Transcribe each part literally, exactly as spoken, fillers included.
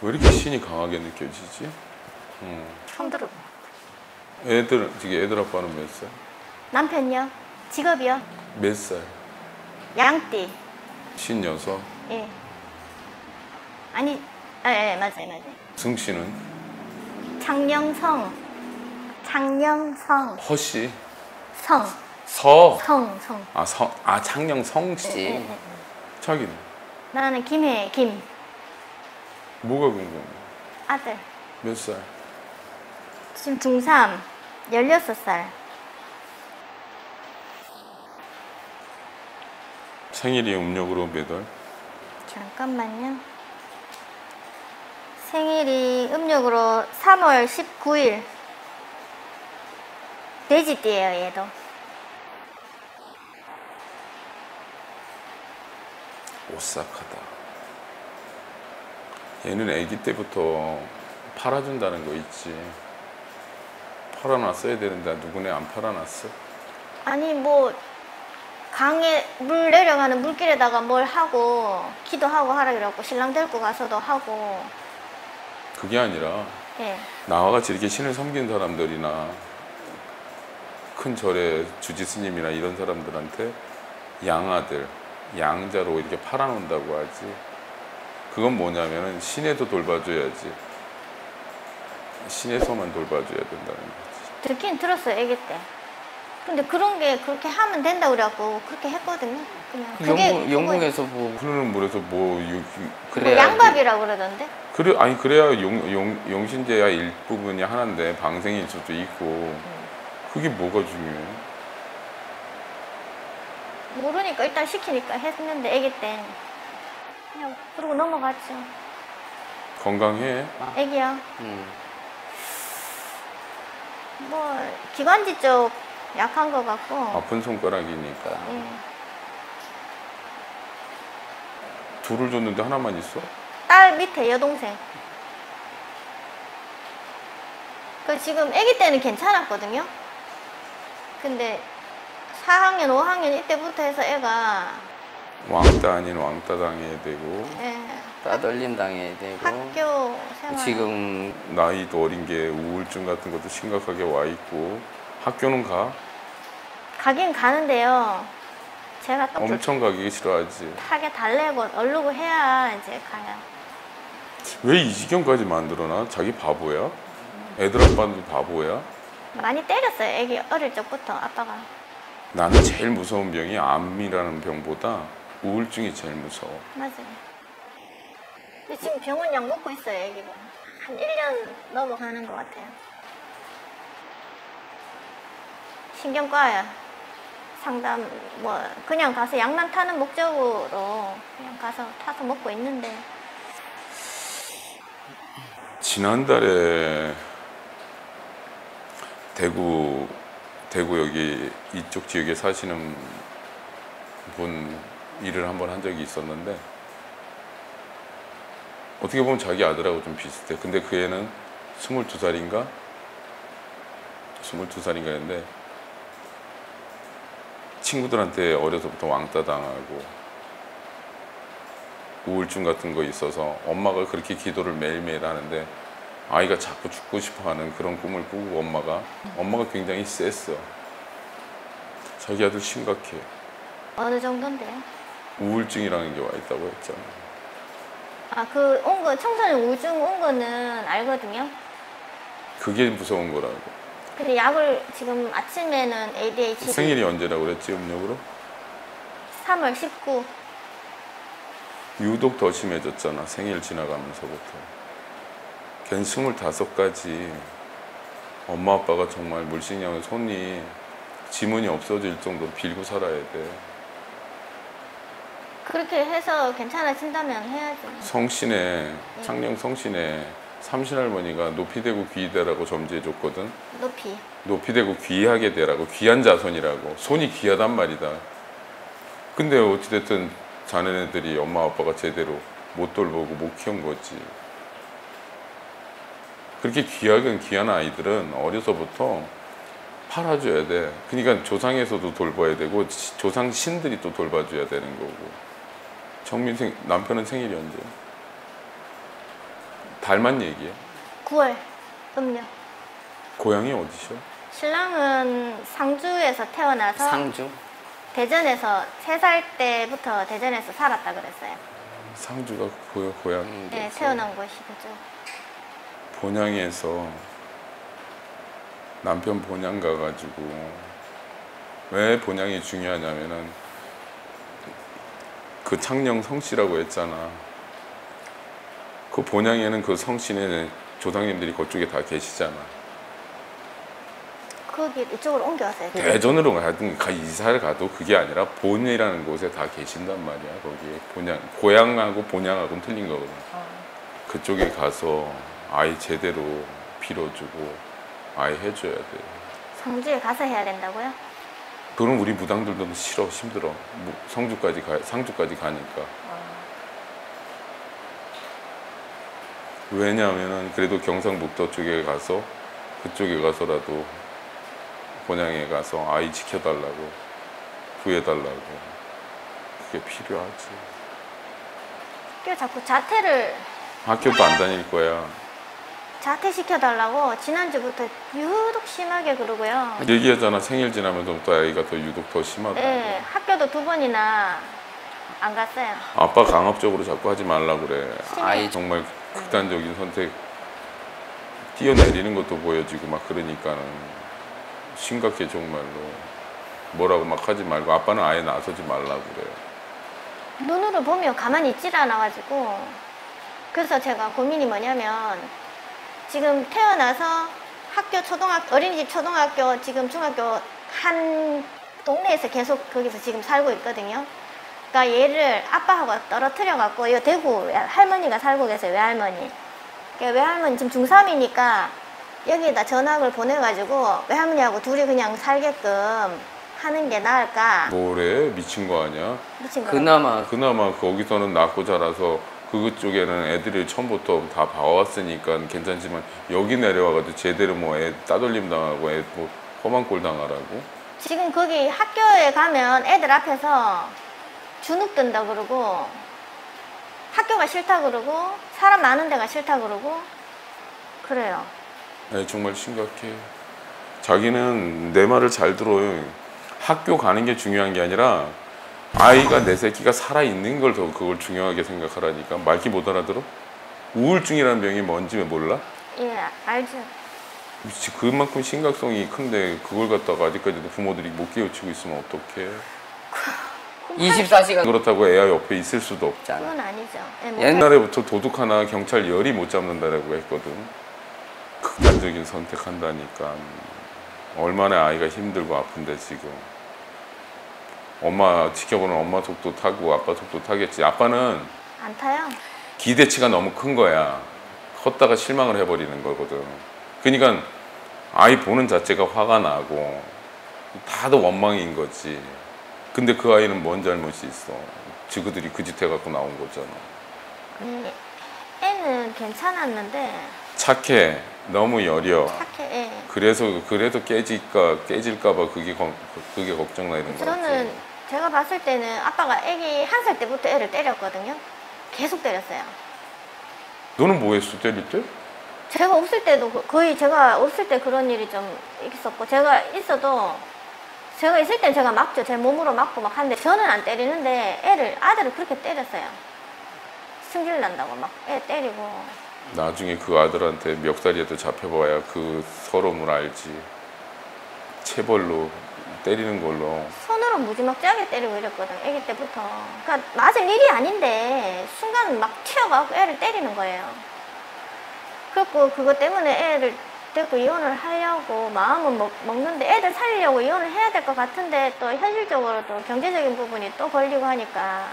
왜 이렇게 신이 강하게 느껴지지? 음. 처음 들어. 애들, 지금 애들 아빠는 몇 살? 남편이요? 직업이요? 몇 살? 양띠. 신여섯? 예. 아니, 아, 예, 맞아요, 맞아요. 승 씨는? 창녕성. 창녕성. 허씨? 성. 서? 성, 성. 아, 성, 아, 창녕성 씨? 예, 예, 예. 자기는? 나는 김해, 김. 뭐가 궁금해? 아들. 몇 살? 지금 중삼. 열여섯 살. 생일이 음력으로 몇 월? 잠깐만요. 생일이 음력으로 삼월 십구일. 돼지띠예요, 얘도. 오싹하다. 얘는 아기 때부터 팔아준다는 거 있지. 팔아놨어야 되는데 누구네 안 팔아놨어? 아니 뭐 강에 물 내려가는 물길에다가 뭘 하고 기도하고 하라 그래갖고 신랑 데리고 가서도 하고. 그게 아니라 예. 나와 같이 이렇게 신을 섬기는 사람들이나 큰 절의 주지 스님이나 이런 사람들한테 양아들, 양자로 이렇게 팔아놓는다고 하지. 그건 뭐냐면은 신에도 돌봐줘야지. 신에서만 돌봐줘야 된다는 거지. 듣긴 들었어요, 아기 때. 근데 그런 게 그렇게 하면 된다고 그래갖고 그렇게 했거든요. 그냥 그게 영국, 영국에서 뭐 흐르는 물에서 뭐, 유, 그거 뭐 양밥이라고 그러던데. 그래, 아니 그래야 용, 용, 용신제야 일부분이 하나인데 방생일 수도 있고 그게 뭐가 중요해? 모르니까 일단 시키니까 했는데 아기 때 그냥 그러고 넘어갔죠. 건강해? 아기야. 음. 뭐 기관지 쪽 약한 것 같고. 아픈 손가락이니까. 예. 둘을 줬는데 하나만 있어? 딸 밑에 여동생. 그 지금 아기 때는 괜찮았거든요. 근데 사 학년, 오 학년 이때부터 해서 애가 왕따 아닌 왕따 당해야 되고 예, 따돌림 당해야 되고 학교 생활. 지금 나이도 어린 게 우울증 같은 것도 심각하게 와 있고 학교는 가? 가긴 가는데요. 제가 또 엄청 가기 싫어하지. 타게 달래고 얼르고 해야 이제 가요. 왜 이 지경까지 만들어놔? 자기 바보야? 애들 아빠도 바보야? 많이 때렸어요. 애기 어릴 적부터 아빠가. 나는 제일 무서운 병이 암이라는 병보다 우울증이 제일 무서워. 맞아요. 근데 지금 병원 약 먹고 있어요. 애기가 한 일 년 넘어가는 것 같아요. 신경과야. 상담 뭐 그냥 가서 약만 타는 목적으로 그냥 가서 타서 먹고 있는데. 지난달에 대구 대구 여기 이쪽 지역에 사시는 분 일을 한번 한 적이 있었는데 어떻게 보면 자기 아들하고 좀 비슷해. 근데 그 애는 스물두 살인가? 스물두 살인가 했는데 친구들한테 어려서부터 왕따 당하고 우울증 같은 거 있어서 엄마가 그렇게 기도를 매일매일 하는데 아이가 자꾸 죽고 싶어하는 그런 꿈을 꾸고 엄마가 엄마가 굉장히 셌어. 자기 아들 심각해. 어느 정도인데요? 우울증이라는 게 와 있다고 했잖아. 아, 그 온 거 청소년 우울증 온 거는 알거든요. 그게 무서운 거라고. 근데 약을 지금 아침에는 에이디에이치디. 생일이 언제라고 그랬지, 음력으로? 삼월 십구. 유독 더 심해졌잖아, 생일 지나가면서부터. 걘 스물다섯까지 엄마 아빠가 정말 물식량의 손이 지문이 없어질 정도로 빌고 살아야 돼. 그렇게 해서 괜찮아진다면 해야죠. 성신에, 창녕 성신에 삼신할머니가 높이 되고 귀되라고 점지해줬거든. 높이. 높이 되고 귀하게 되라고, 귀한 자손이라고. 손이 귀하단 말이다. 근데 어찌됐든 자네네들이 엄마 아빠가 제대로 못 돌보고 못 키운 거지. 그렇게 귀하긴 귀한 아이들은 어려서부터 팔아줘야 돼. 그러니까 조상에서도 돌봐야 되고 조상 신들이 또 돌봐줘야 되는 거고. 정민 생, 남편은 생일이 언제? 닮은 얘기야. 구월 음력. 고향이 어디셔? 신랑은 상주에서 태어나서 상주? 대전에서 세 살 때부터 대전에서 살았다 그랬어요. 상주가 고, 고향. 음, 네, 네. 태어난 곳이 그죠. 본양에서 남편 본양 가가지고 왜 본양이 중요하냐면은 그 창녕 성씨라고 했잖아. 그 본양에는 그 성씨는 조상님들이 그쪽에 다 계시잖아. 거기 이쪽으로 옮겨왔어요. 대전으로 가든 가 이사를 가도 그게 아니라 본이라는 곳에 다 계신단 말이야. 거기 본양 고향하고 본양하고는 틀린 거거든. 그쪽에 가서 아이 제대로 빌어주고 아이 해줘야 돼. 상주에 가서 해야 된다고요? 그럼 우리 무당들도 싫어, 힘들어. 뭐 성주까지 가, 상주까지 가니까. 왜냐하면은 그래도 경상북도 쪽에 가서 그쪽에 가서라도 본양에 가서 아이 지켜달라고 구해달라고 그게 필요하지. 꽤 자꾸 자퇴를 학교도 안 다닐 거야. 자퇴시켜달라고 지난주부터 유독 심하게 그러고요. 얘기하잖아. 생일 지나면서부터 아이가 더 유독 더 심하다. 네, 학교도 두 번이나 안 갔어요. 아빠 강압적으로 자꾸 하지 말라 그래. 아이 정말 극단적인 선택 뛰어내리는 것도 보여지고 막 그러니까는 심각해 정말로. 뭐라고 막 하지 말고 아빠는 아예 나서지 말라고 그래. 눈으로 보면 가만히 있질 않아가지고 그래서 제가 고민이 뭐냐면 지금 태어나서 학교 초등학교 어린이집 초등학교 지금 중학교 한 동네에서 계속 거기서 지금 살고 있거든요. 그러니까 얘를 아빠하고 떨어뜨려 갖고 이 대구 할머니가 살고 계세요. 외할머니. 그러니까 외할머니 지금 중삼이니까 여기에다 전학을 보내가지고 외할머니하고 둘이 그냥 살게끔 하는 게 나을까? 뭐래? 미친 거 아니야? 미친 거. 그나마 그나마 거기서는 낳고 자라서 그쪽에는 애들이 처음부터 다 봐왔으니까 괜찮지만 여기 내려와가지고 제대로 뭐 애 따돌림 당하고 애 뭐 험한 꼴 당하라고? 지금 거기 학교에 가면 애들 앞에서 주눅 든다 그러고 학교가 싫다 그러고 사람 많은 데가 싫다 그러고 그래요. 네, 정말 심각해. 자기는 내 말을 잘 들어요. 학교 가는 게 중요한 게 아니라 아이가 내 새끼가 살아있는 걸 더 그걸 중요하게 생각하라니까. 말귀 못 알아들어? 우울증이라는 병이 뭔지 몰라? 예, 알죠. 미치, 그만큼 심각성이 큰데 그걸 갖다가 아직까지도 부모들이 못 깨우치고 있으면 어떡해. 이십사 시간 그렇다고 애가 옆에 있을 수도 없고. 있잖아. 그건 아니죠. 예, 뭐 옛날에부터 도둑 하나 경찰 열이 못 잡는다라고 했거든. 극단적인 선택한다니까. 얼마나 아이가 힘들고 아픈데 지금. 엄마 지켜보는 엄마 속도 타고 아빠 속도 타겠지. 아빠는 안 타요. 기대치가 너무 큰 거야. 컸다가 실망을 해버리는 거거든. 그러니까 아이 보는 자체가 화가 나고 다들 원망인 거지. 근데 그 아이는 뭔 잘못이 있어. 지그들이 그 짓 해갖고 나온 거잖아. 음, 애는 괜찮았는데 착해. 너무 여려. 착해. 예. 그래서 그래도 깨질까 깨질까봐 그게 걱- 그게 걱정나 이런 거지. 저는 제가 봤을 때는 아빠가 애기 한 살 때부터 애를 때렸거든요. 계속 때렸어요. 너는 뭐 했어 때릴 때? 제가 없을 때도 거- 거의 제가 없을 때 그런 일이 좀 있었고 제가 있어도 제가 있을 땐 제가 막죠. 제 몸으로 막고 막 하는데 저는 안 때리는데 애를 아들을 그렇게 때렸어요. 승질 난다고 막 애 때리고. 나중에 그 아들한테 멱살이라도 잡혀봐야 그 서러움을 알지. 체벌로 때리는 걸로. 손으로 무지막지하게 때리고 이랬거든. 애기 때부터. 그러니까 맞을 일이 아닌데 순간 막 튀어가고 애를 때리는 거예요. 그래갖고 그것 때문에 애를 데리고 이혼을 하려고 마음은 먹, 먹는데 애들 살리려고 이혼을 해야 될 것 같은데 또 현실적으로 또 경제적인 부분이 또 걸리고 하니까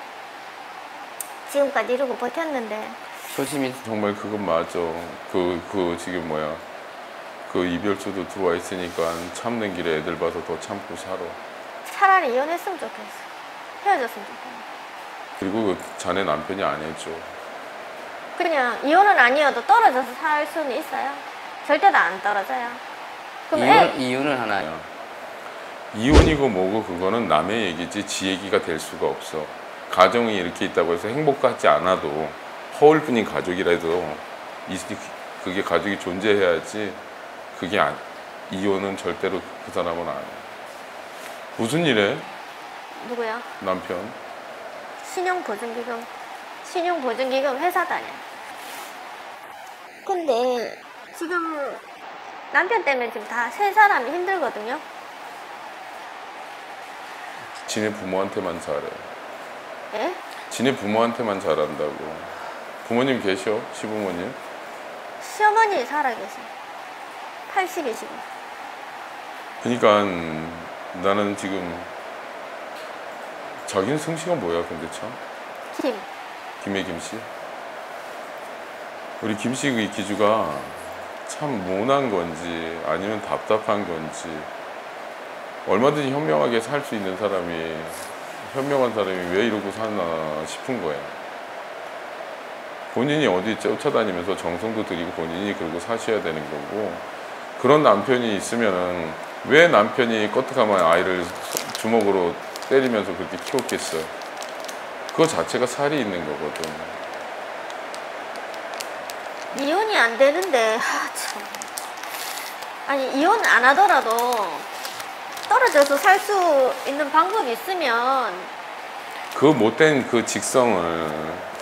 지금까지 이러고 버텼는데 조심히 정말 그건 맞아. 그, 그 지금 뭐야. 그 이별수도 들어와 있으니까 참는 길에 애들 봐서 더 참고 살아. 차라리 이혼했으면 좋겠어. 헤어졌으면 좋겠어. 그리고 그 자네 남편이 안 해줘. 그냥 이혼은 아니어도 떨어져서 살 수는 있어요. 절대 다 안 떨어져요. 그럼 이혼, 애, 이혼을 하나 야, 이혼이고 뭐고 그거는 남의 얘기지 지 얘기가 될 수가 없어. 가정이 이렇게 있다고 해서 행복하지 않아도 허울뿐인 가족이라도 이- 그게 가족이 존재해야지 그게 안, 이혼은 절대로 그 사람은 안 해. 무슨 일해? 누구야? 남편? 신용보증기금. 신용보증기금 회사 다녀. 근데 지금 남편 때문에 지금 다 세 사람이 힘들거든요. 지네 부모한테만 잘해. 예? 지네 부모한테만 잘한다고. 부모님 계셔? 시부모님? 시어머니 살아계셔. 팔십이시고. 그러니까 나는 지금 자기는 승씨가 뭐야 근데 참? 김. 김해 김씨? 우리 김씨 그 기주가 참 모난 건지 아니면 답답한 건지 얼마든지 현명하게 살 수 있는 사람이 현명한 사람이 왜 이러고 사나 싶은 거야. 본인이 어디 쫓아다니면서 정성도 들이고 본인이 그러고 사셔야 되는 거고 그런 남편이 있으면은 왜 남편이 껐떡하면 아이를 주먹으로 때리면서 그렇게 키웠겠어. 그거 자체가 살이 있는 거거든. 이혼이 안 되는데, 아, 참. 아니, 이혼 안 하더라도 떨어져서 살 수 있는 방법이 있으면 그 못된 그 직성을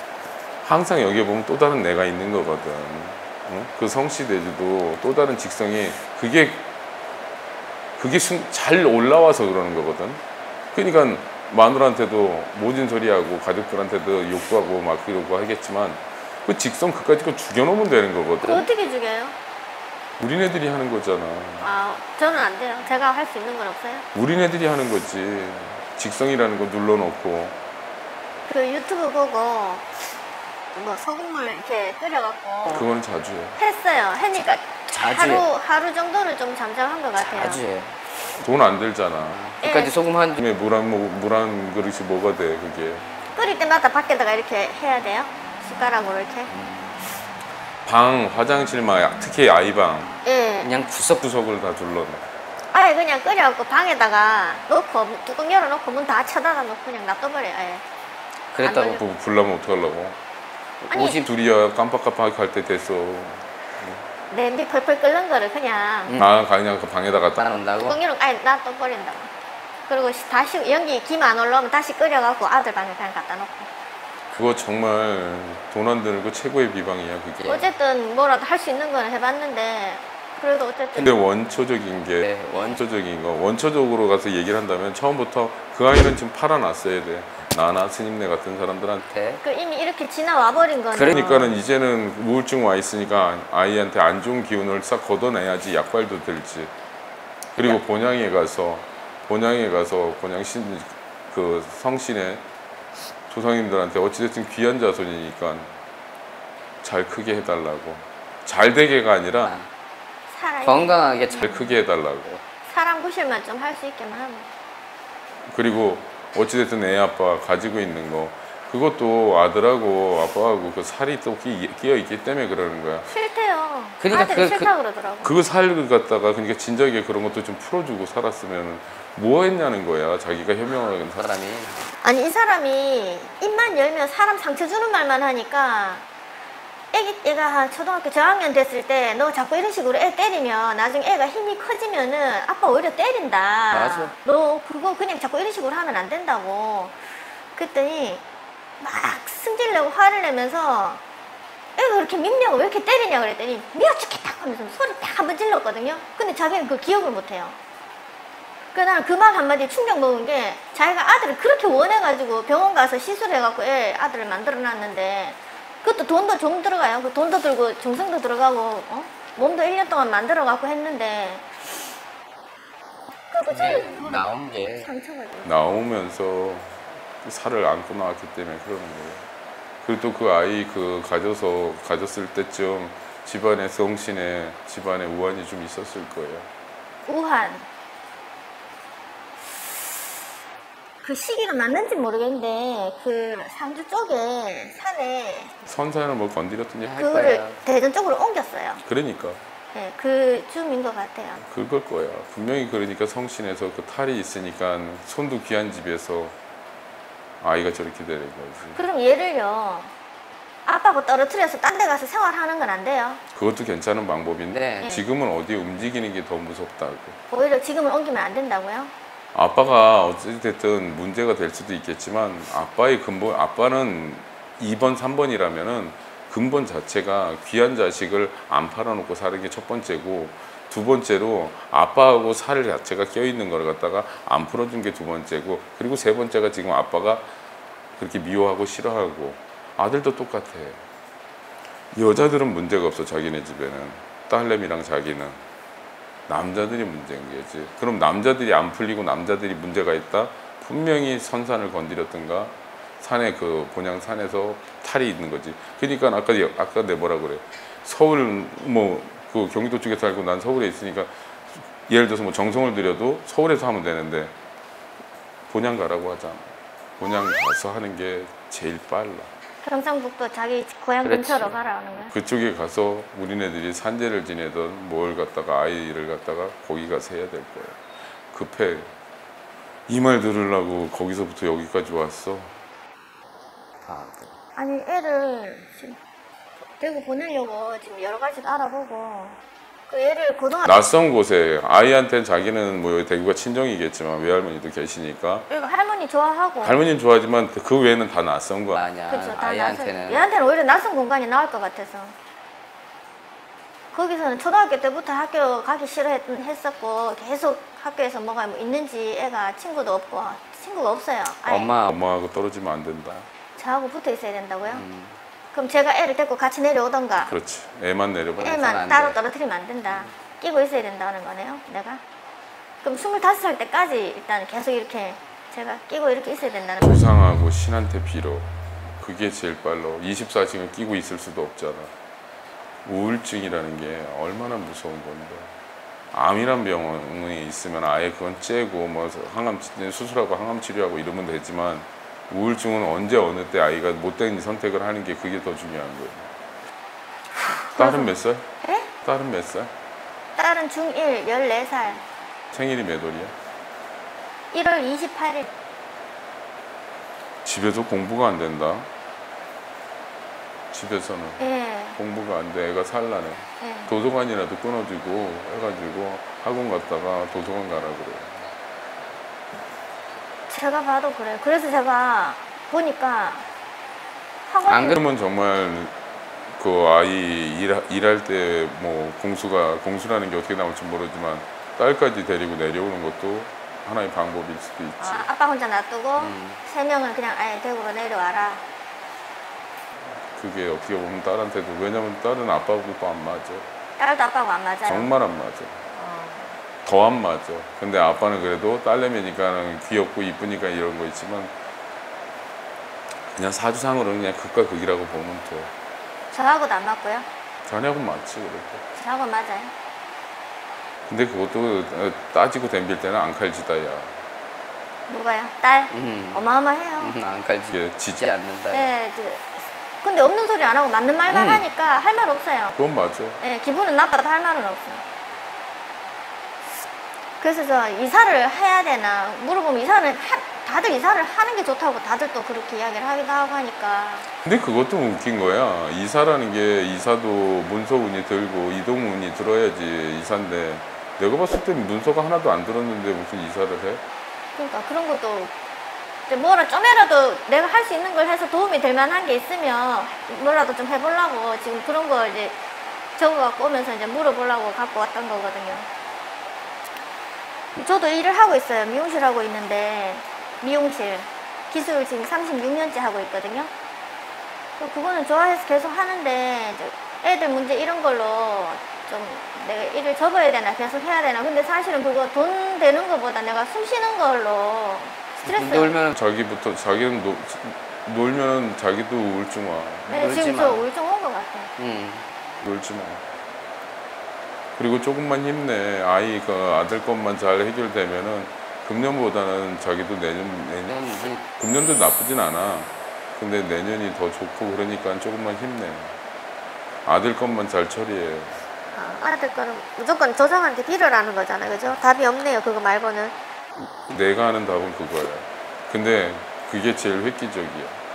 항상 여기에 보면 또 다른 내가 있는 거거든. 응? 그 성씨대주도 또 다른 직성이 그게 그게 순- 잘 올라와서 그러는 거거든. 그러니까 마누라한테도 모진 소리하고 가족들한테도 욕도 하고 막 그러고 하겠지만 그 직성 그까짓 거 죽여놓으면 되는 그 거거든. 어떻게 죽여요? 우리네들이 하는 거잖아. 아, 저는 안 돼요. 제가 할 수 있는 건 없어요. 우리네들이 하는 거지. 직성이라는 거 눌러놓고. 그 유튜브 보고 뭐 소금물 이렇게 끓여갖고 그거는 자주 해. 했어요. 하니까 자주 하루 해. 하루 정도는 좀 잠잠한 것 같아요. 자주 해. 돈 안 들잖아. 끝까지 소금 한 그다음에 물한 물한 그릇이 뭐가 돼 그게. 끓일 때마다 밖에다가 이렇게 해야 돼요. 숟가락으로 이렇게. 방, 화장실 막 특히 아이방 예. 그냥 구석 구석을 다 둘러놔. 아예 그냥 끓여갖고 방에다가 넣고 뚜껑 열어놓고 문 다 쳐닫아 놓고 그냥 놔둬버려요. 예. 그랬다고. 안 뭐 불나면 어떡하려고. 아니, 오십 둘이야 깜빡깜빡 할 때 됐어. 냄비 펄펄 끓는 거를 그냥 음. 아 그냥 그 방에다가 딱 따라온다고. 뚜껑 열어 아예 놔둬버린다고. 그리고 시- 다시 연기 김 안 올라오면 다시 끓여갖고 아들 방에 그냥 갖다 놓고. 그거 정말 돈 안 들고 최고의 비방이야 그게. 예. 어쨌든 뭐라도 할 수 있는 건 해봤는데 그래도 어쨌든 근데 원초적인 게 네, 원- 원초적인 거 원초적으로 가서 얘기를 한다면 처음부터 그 아이는 지금 팔아놨어야 돼. 나나 스님네 같은 사람들한테. 네. 그 이미 이렇게 지나와 버린 거는 그러니까는 이제는 우울증 와 있으니까 아이한테 안 좋은 기운을 싹 걷어내야지 약발도 들지. 그리고 본향에 가서 본향에 가서 본향 신 그 성신의 조상님들한테 어찌됐든 귀한 자손이니까 잘 크게 해달라고. 잘 되게가 아니라 살아 건강하게 잘 잘 크게 해달라고. 사람 구실만 좀 할 수 있게만 하면 그리고 어찌됐든 애 아빠 가지고 있는 거 그것도 아들하고 아빠하고 그 살이 또 끼- 끼어 있기 때문에 그러는 거야. 싫대요. 그러니까 아들이 그- 싫다 그러더라고. 그 살을 갖다가 그러니까 진작에 그런 것도 좀 풀어주고 살았으면 뭐 했냐는 거야. 자기가 현명하게 살. 사람이. 아니 이 사람이 입만 열면 사람 상처 주는 말만 하니까 애기 애가 한 초등학교 저학년 됐을 때 너 자꾸 이런 식으로 애 때리면 나중에 애가 힘이 커지면은 아빠 오히려 때린다. 맞아. 너 그거 그냥 자꾸 이런 식으로 하면 안 된다고. 그랬더니 막 승질내고 화를 내면서 애가 그렇게 밉냐고 왜 이렇게 때리냐 그랬더니 미워 죽겠다 하면서 소리 딱 한 번 질렀거든요. 근데 자기는 그 기억을 못해요. 그래서 나는 그 말 한마디에 충격 먹은 게 자기가 아들을 그렇게 원해가지고 병원 가서 시술해갖고 애 아들을 만들어놨는데 그것도 돈도 좀 들어가요. 그 돈도 들고 정성도 들어가고 어? 몸도 일 년 동안 만들어갖고 했는데 그리고 저는 나온 게 상처가 돼요. 나오면서 살을 안고 나왔기 때문에 그러는 거예요. 그리고 또 그 아이 그 가져서 가졌을 때쯤 집안에 성신에 집안에 우환이 좀 있었을 거예요. 우한 그 시기가 맞는지 모르겠는데 그 상주 쪽에 산에 선산을 뭐 건드렸더니 할 그거를 거예요. 대전 쪽으로 옮겼어요. 그러니까 네, 그 줌인 것 같아요. 그걸 거야. 분명히 그러니까 성신에서 그 탈이 있으니까 손도 귀한 집에서 아이가 저렇게 되는 거지. 그럼 얘를요 아빠하고 떨어뜨려서 딴 데 가서 생활하는 건 안 돼요. 그것도 괜찮은 방법인데 네. 지금은 어디 움직이는 게 더 무섭다고. 오히려 지금은 옮기면 안 된다고요? 아빠가 어찌됐든 문제가 될 수도 있겠지만 아빠의 근본, 아빠는 이 번, 삼 번이라면은 근본 자체가 귀한 자식을 안 팔아놓고 사는 게 첫 번째고, 두 번째로 아빠하고 살 자체가 껴있는 걸 갖다가 안 풀어준 게 두 번째고, 그리고 세 번째가 지금 아빠가 그렇게 미워하고 싫어하고, 아들도 똑같아. 여자들은 문제가 없어. 자기네 집에는 딸내미랑 자기는. 남자들이 문제인 거지. 그럼 남자들이 안 풀리고 남자들이 문제가 있다? 분명히 선산을 건드렸던가 산에 그 본양 산에서 탈이 있는 거지. 그러니까 아까 아까 내 뭐라 그래. 서울 뭐 그 경기도 쪽에 살고 난 서울에 있으니까 예를 들어서 뭐 정성을 들여도 서울에서 하면 되는데 본양 가라고 하잖아. 본양 가서 하는 게 제일 빨라. 경상북도 자기 고향 그렇지. 근처로 가라는 거야. 그쪽에 가서 우리네들이 산재를 지내던 뭘 갖다가 아이를 갖다가 거기 가서 해야 될 거야. 급해. 이 말 들으려고 거기서부터 여기까지 왔어. 아, 네. 아니 애를 지금 대구 보내려고 지금 여러 가지 알아보고 그 애를 고등학교 낯선 곳에 아이한테는 자기는 뭐 대구가 친정이겠지만 외할머니도 계시니까 그리고 할머니 좋아하고 할머니는 좋아하지만 그 외에는 다 낯선 거야. 만약 그렇죠. 다 낯선, 아이한테는 얘한테는 오히려 낯선 공간이 나을 것 같아서 거기서는 초등학교 때부터 학교 가기 싫어했었고 계속 학교에서 뭐가 뭐 있는지 애가 친구도 없고 친구가 없어요. 아예. 엄마 엄마하고 떨어지면 안 된다. 저하고 붙어 있어야 된다고요? 음. 그럼 제가 애를 데리고 같이 내려오던가 그렇지. 애만 내려봐. 안 애만 돼. 따로 떨어뜨리면 안 된다. 끼고 있어야 된다는 거네요, 내가. 그럼 스물다섯 살 때까지 일단 계속 이렇게 제가 끼고 이렇게 있어야 된다는 거죠. 조상하고 신한테 빌어. 그게 제일 빨라. 이십사 시간 끼고 있을 수도 없잖아. 우울증이라는 게 얼마나 무서운 건데. 암이란 병원에 있으면 아예 그건 째고 뭐 항암 수술하고 항암 치료하고 이러면 되지만 우울증은 언제 어느 때 아이가 못된 선택을 하는 게 그게 더 중요한 거예요. 딸은 몇 살? 예? 딸은 몇 살? 딸은 중일, 열네 살. 생일이 몇 월이야? 일월 이십팔일. 집에서 공부가 안 된다. 집에서는 예, 공부가 안 돼. 애가 산란해. 예. 도서관이라도 끊어주고 해가지고 학원 갔다가 도서관 가라 그래. 제가 봐도 그래요. 그래서 제가 보니까 학원 안 그래- 그러면 정말 그 아이 일, 일할 때 뭐 공수가 공수라는 게 어떻게 나올지 모르지만 딸까지 데리고 내려오는 것도 하나의 방법일 수도 있지. 아, 아빠 혼자 놔두고 음. 세 명은 그냥 아예 대구로 내려와라. 그게 어떻게 보면 딸한테도, 왜냐면 딸은 아빠하고 또 안 맞아. 딸도 아빠하고 안 맞아요. 정말 안 맞아. 어. 더 안 맞아. 근데 아빠는 그래도 딸내미니까 귀엽고 이쁘니까 이런 거 있지만 그냥 사주상으로는 그냥 극과 극이라고 보면 돼. 저하고도 안 맞고요. 자네하고 맞지 그래도. 저하고 맞아요. 근데 그것도 따지고 덤빌 때는 앙칼지다야. 누가요? 딸? 음. 어마어마해요. 음, 안 갈지 이게 지지 지지 않는다. 네, 그, 근데 없는 소리 안 하고 맞는 말만 음. 하니까 할 말 없어요. 그건 맞아. 네, 기분은 나빠도 할 말은 없어요. 그래서 저 이사를 해야 되나 물어보면 이사를 하, 다들 이사를 하는 게 좋다고 다들 또 그렇게 이야기를 하기도 하고 하니까 근데 그것도 웃긴 거야. 이사라는 게 이사도 문서운이 들고 이동운이 들어야지 이사인데 내가 봤을 때 문서가 하나도 안 들었는데 무슨 이사를 해? 그러니까 그런 것도 이제 뭐라 좀이라도 내가 할 수 있는 걸 해서 도움이 될 만한 게 있으면 뭐라도 좀 해보려고 지금 그런 걸 이제 적어갖고 오면서 이제 물어보려고 갖고 왔던 거거든요. 저도 일을 하고 있어요. 미용실 하고 있는데 미용실 기술 지금 삼십육 년째 하고 있거든요. 또 그거는 좋아해서 계속 하는데 이제 애들 문제 이런 걸로 좀 내가 일을 접어야 되나 계속 해야 되나. 근데 사실은 그거 돈 되는 것보다 내가 숨 쉬는 걸로 스트레스. 놀면 자기부터 자기는 노, 놀면 자기도 우울증 와. 네, 놀지 지금 마. 저 우울증 온 것 같아요. 음. 놀지 마. 그리고 조금만 힘내. 아이 그 아들 것만 잘 해결되면은 금년보다는 자기도 내년 내년 내년이지. 금년도 나쁘진 않아. 근데 내년이 더 좋고 그러니까 조금만 힘내. 아들 것만 잘 처리해. 아, 아들 거는 무조건 조상한테 빌으라는 거잖아요. 그죠? 답이 없네요. 그거 말고는. 내가 하는 답은 그거야. 근데 그게 제일 획기적이야.